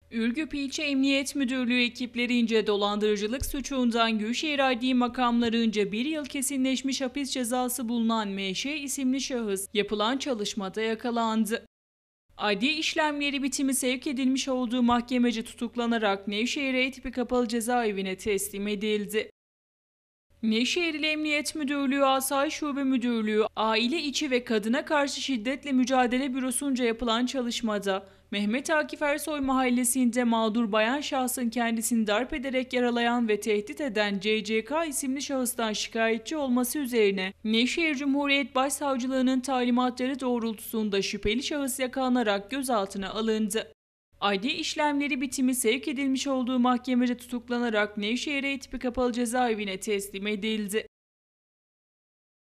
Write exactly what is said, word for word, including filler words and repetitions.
Ürgüp İlçe Emniyet Müdürlüğü ekiplerince dolandırıcılık suçundan Gülşehir Adli Makamlarınca bir yıl kesinleşmiş hapis cezası bulunan M Ş isimli şahıs yapılan çalışmada yakalandı. Adli işlemleri bitimi sevk edilmiş olduğu mahkemece tutuklanarak Nevşehir E tipi kapalı cezaevine teslim edildi. Nevşehir İl Emniyet Müdürlüğü Asayiş Şube Müdürlüğü Aile İçi ve Kadına Karşı Şiddetle Mücadele Bürosu'nca yapılan çalışmada Mehmet Akif Ersoy mahallesinde mağdur bayan şahsın kendisini darp ederek yaralayan ve tehdit eden C C K isimli şahıstan şikayetçi olması üzerine Nevşehir Cumhuriyet Başsavcılığı'nın talimatları doğrultusunda şüpheli şahıs yakalanarak gözaltına alındı. Adli işlemleri bitimi sevk edilmiş olduğu mahkemece tutuklanarak Nevşehir E tipi kapalı cezaevine teslim edildi.